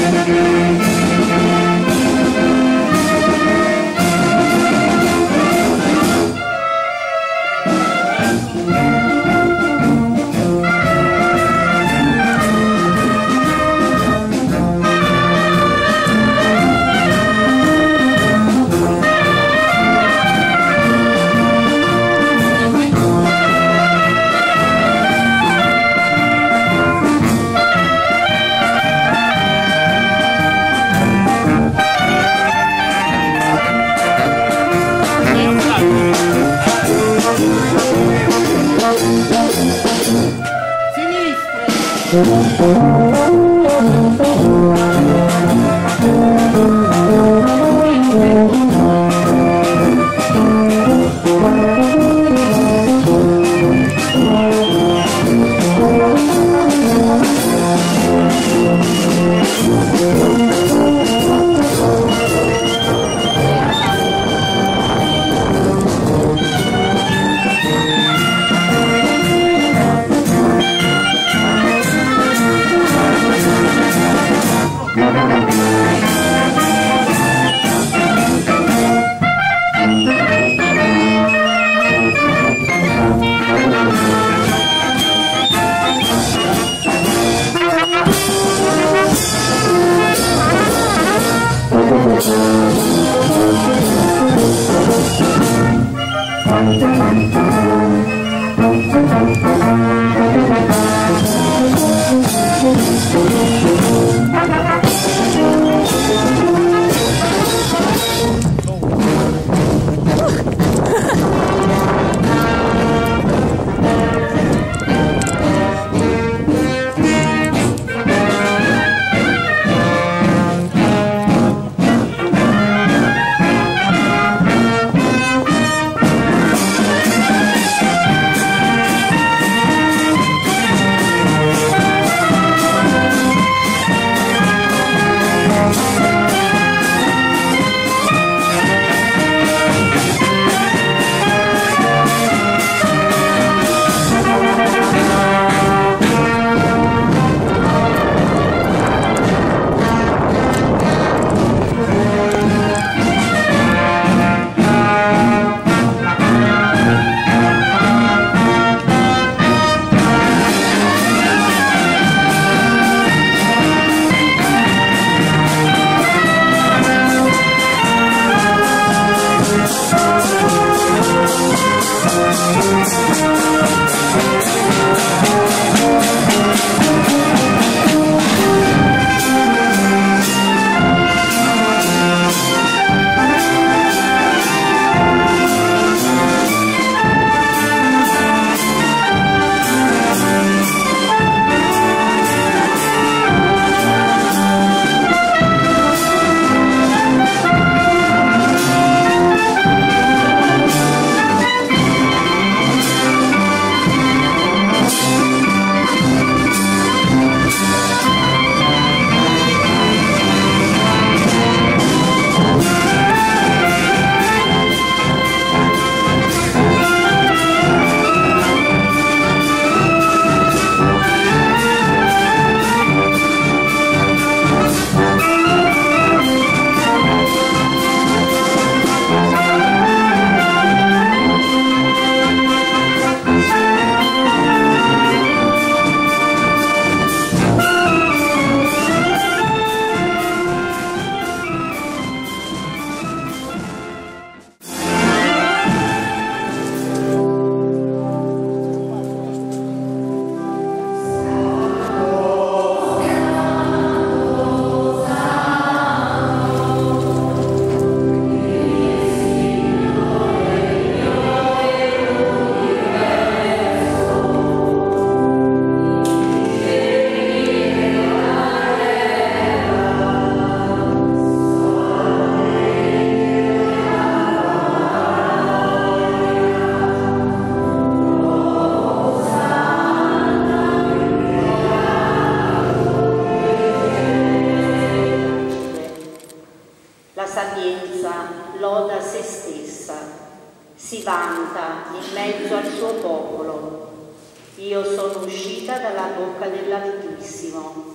si vanta in mezzo al suo popolo. Io sono uscita dalla bocca dell'Altissimo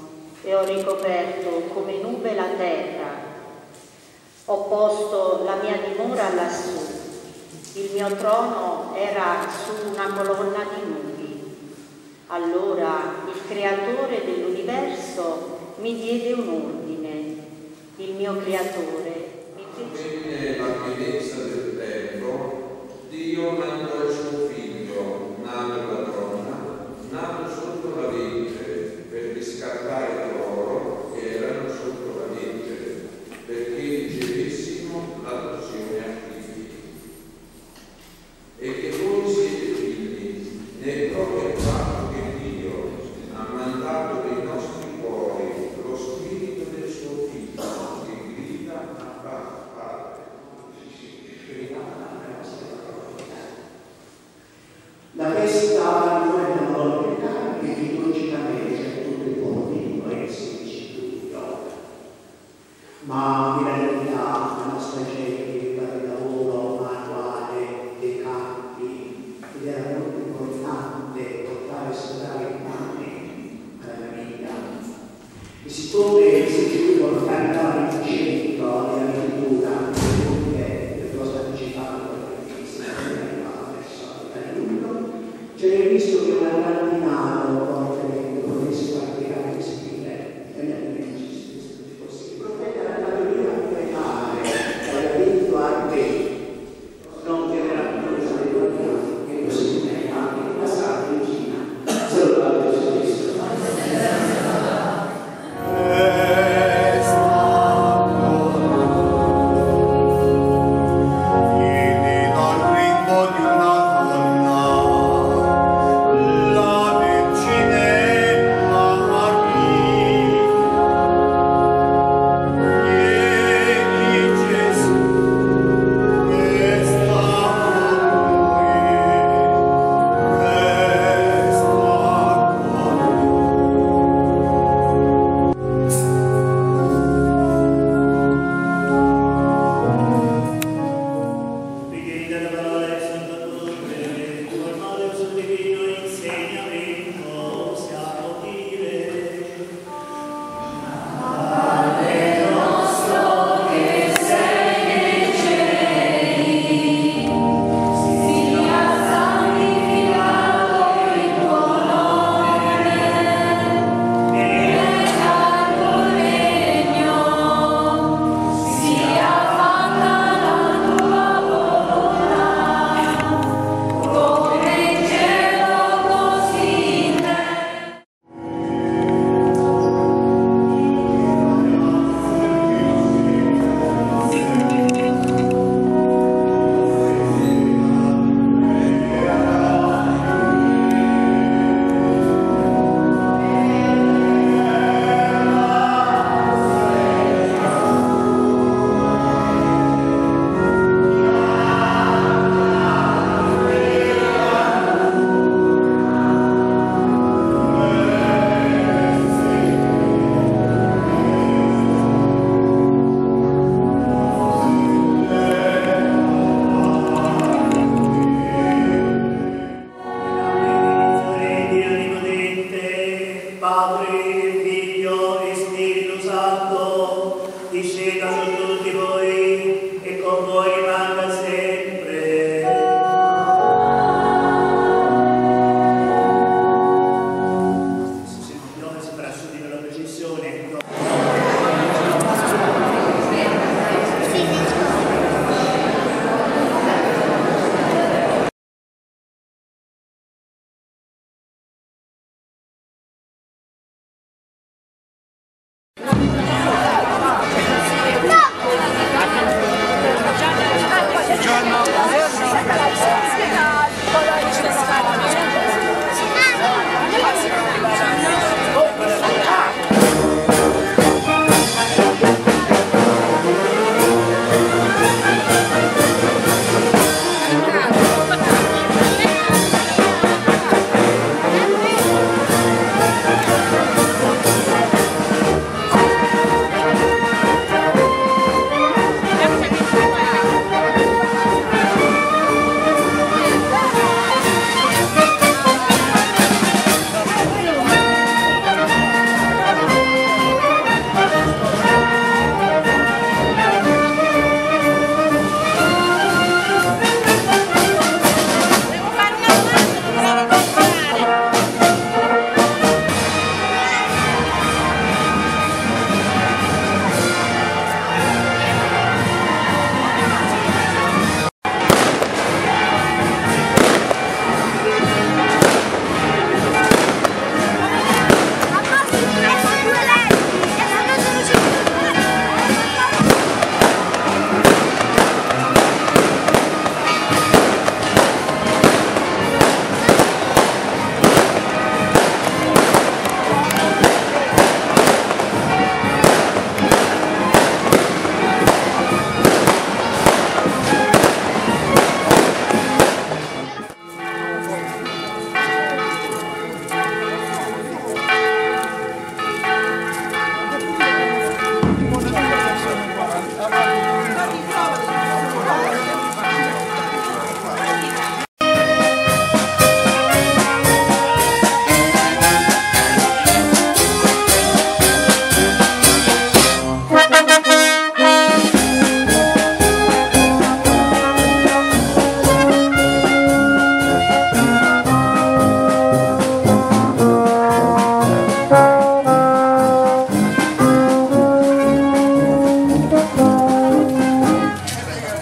e ho ricoperto come nube la terra. Ho posto la mia dimora lassù, il mio trono era su una colonna di nubi. Allora il creatore dell'universo mi diede un ordine, il mio creatore mi fece... Venne la pienezza del tempo, Dio mandò il suo figlio, nato da donna, nato sotto la legge, per riscattare coloro che erano sotto la legge, perché ricevessimo l'adozione a figli. E che voi siete figli, nel proprio fatto che Dio ha mandato nei nostri cuori lo spirito del suo figlio, che grida a Padre.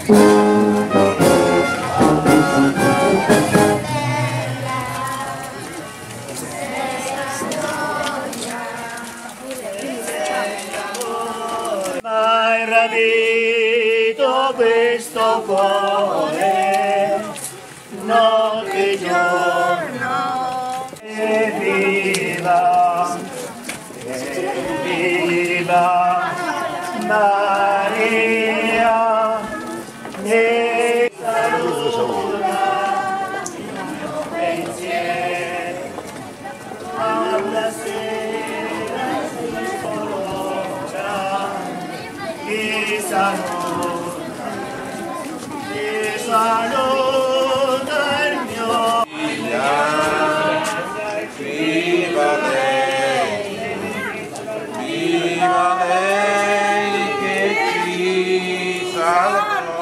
Mai rapito questo cuore, notte e giorno, evviva Maria, ne saluta il mio pensiero, alla sera si sfocia, mi saluta il mio Viva lei che ci salverà.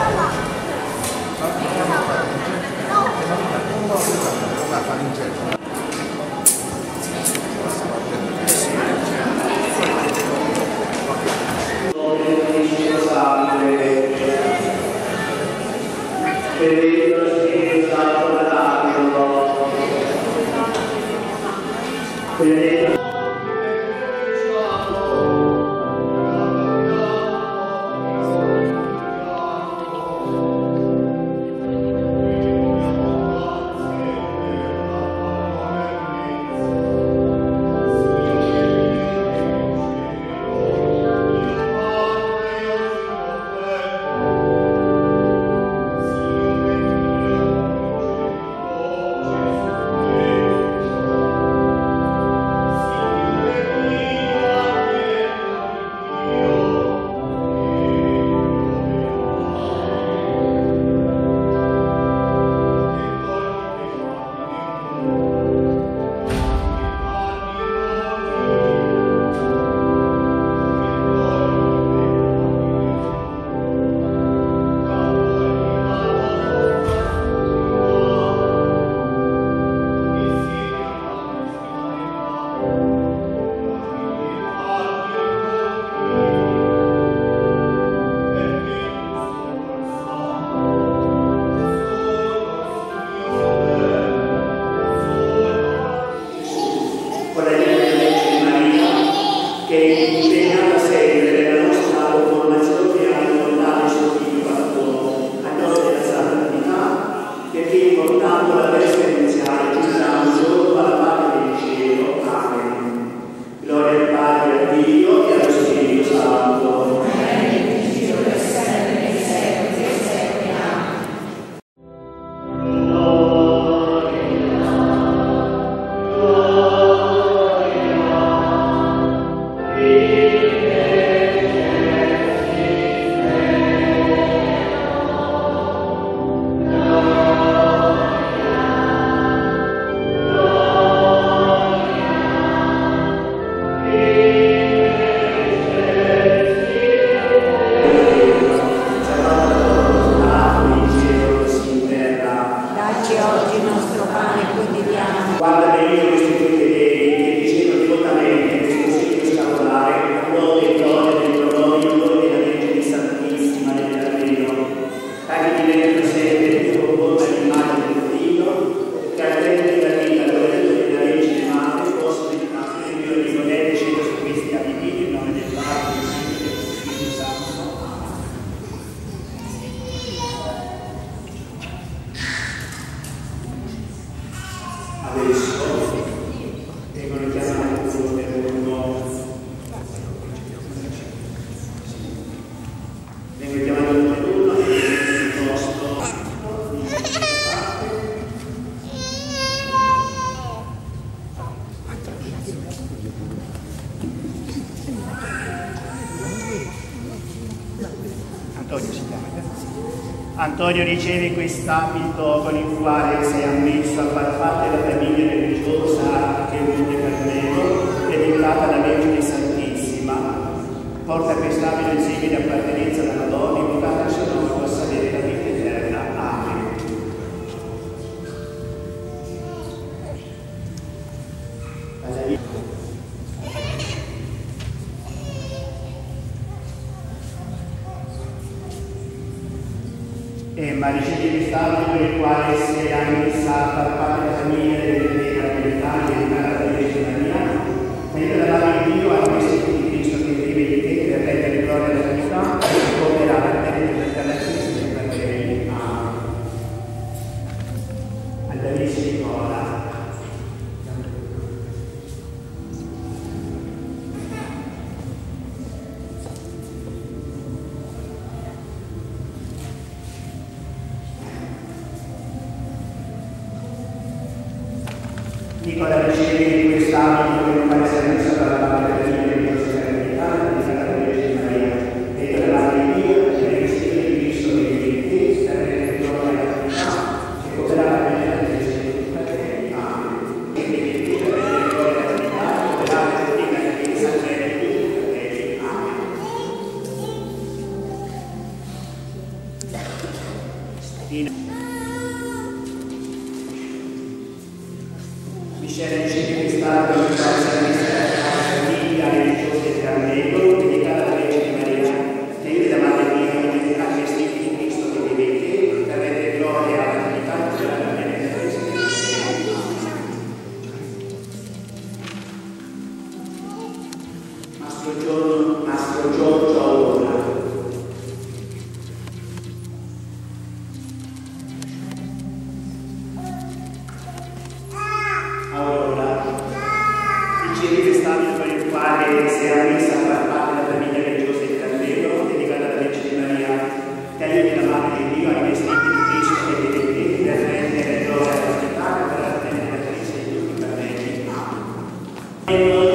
Antonio riceve quest'abito con il quale sei ammesso a far parte della famiglia religiosa che è venuta per me, dedicata alla Vergine Santissima. Porta quest'abito in segno di appartenenza alla Madonna, in modo che il suo nome possa avere la vita eterna. Amen. Ma ricevi quest'abito con il quale sei ammessa a far parte della famiglia della verità e della Vergine Maria, mentre la Madre di Dio ha messo di Cristo che vive in te per rendere gloria alla verità e compierà la terra per la Cristo e per lei. Amen. Alla misericordia. Nicola riceve quest'abito per il quale si è messo dalla parte della figlia di Cristo e della Vergine Maria, e della Madre di Dio, e del Signore di Cristo che vive in te, per rendere gloria alla verità, e cooperà la bene della Chiesa di tutta te. Amen. E che vive in te, per rendere gloria alla verità, e cooperà la bene della Chiesa di tutta te. Amen. Miscela di Stato di famiglia religiosa e Carmelo, dedicata alla Vergine Maria, che aiuti la Madre Dio a diventare vestiti di Cristo che vivete, per rendere gloria alla Trinità e alla benedizione. Mastro Giorgio Aurora. Si era messa a far parte della famiglia religiosa di Carmelo, dedicata alla Vergine Maria, che aiuti la Madre di Dio ai vestiti di Cristo e dei detti per rendere gloria alla Trinità e per la benedizione di tutti i fratelli. Amen.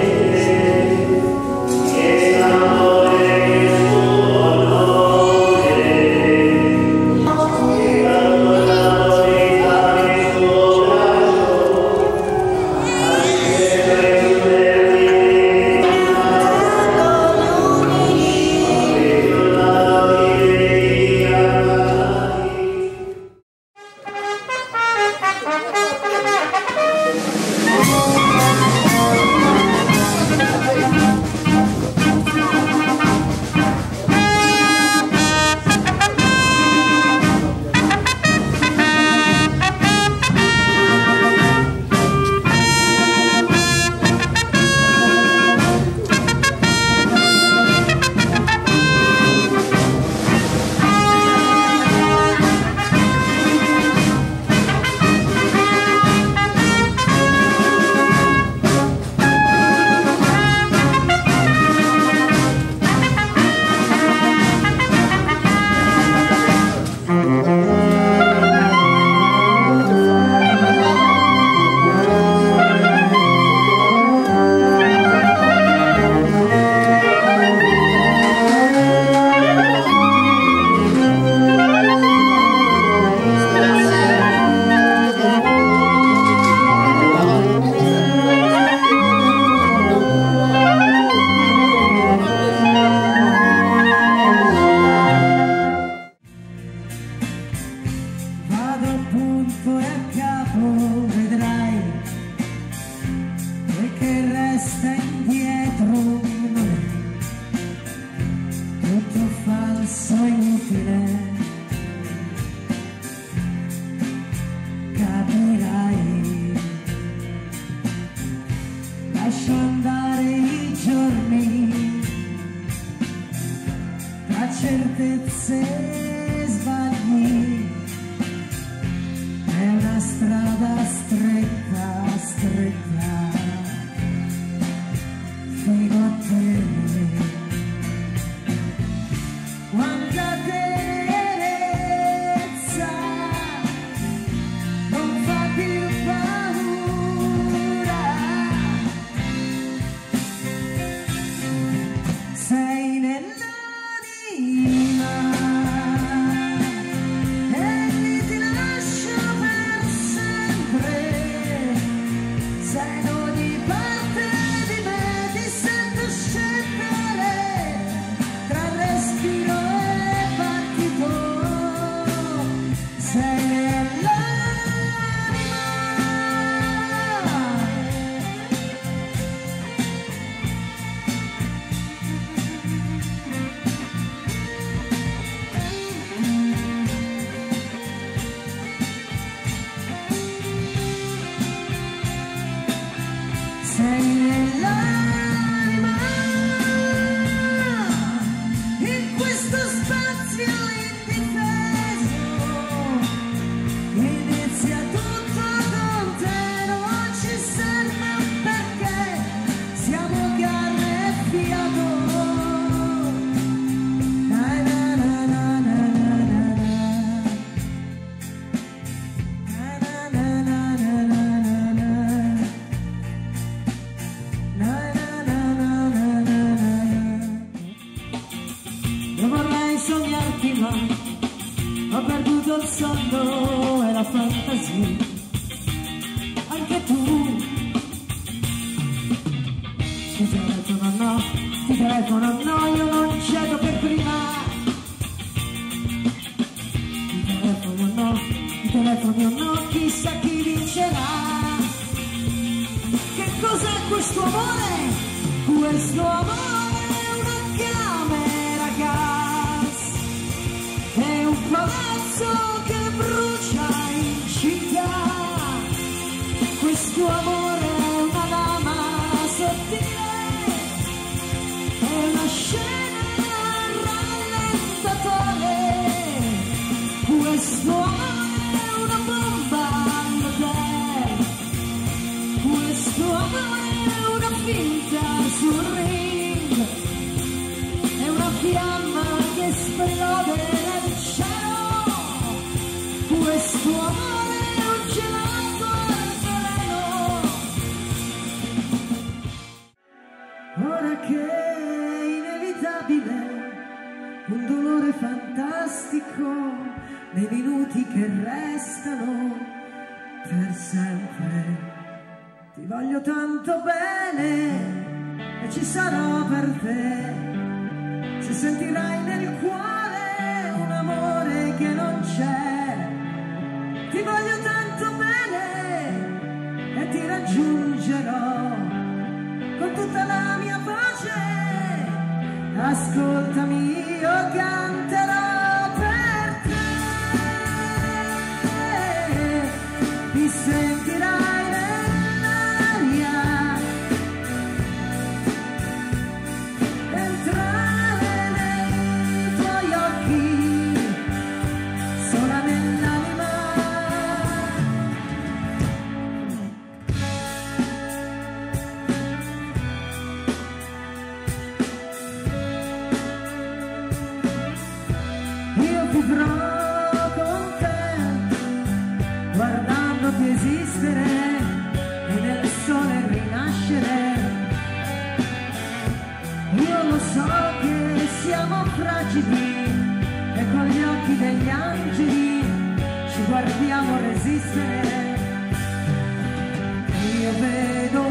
ho perduto il sonno e la fantasia, anche tu. Ti telefono no, io non cedo per prima. Ti telefono questo amore è una camera gas, è un palazzo che brucia in città, questo amore è una lama sottile, è una scena rallentatore, questo amore è una bomba all'hotel, questo amore è una finta sul ring, è una fiamma che esplode nel cielo, questo amore è un gelato al veleno. Ora che è inevitabile un dolore fantastico nei minuti che restano per sempre, ti voglio tanto bene e ci sarò per te, se sentirai nel cuore un amore che non c'è, ti voglio tanto bene e ti raggiungerò con tutta la mia voce, ascoltami, io canterò per te, mi sentirai guardandoti esistere e nel sole rinascere. Io lo so che siamo fragili e con gli occhi degli angeli ci guardiamo resistere. Io vedo